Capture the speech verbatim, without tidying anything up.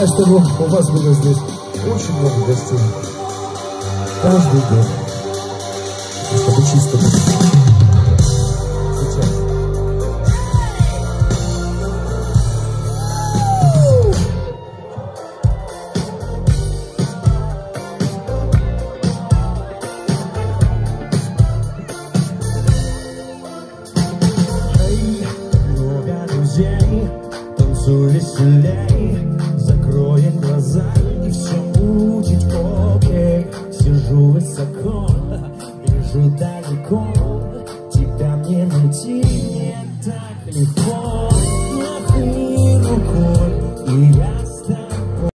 желаю, чтобы у вас было здесь очень много гостей. Каждый день. И чтобы чисто было. Сейчас. Танцуй веселей, закроем глаза, и все будет окей. Сижу высоко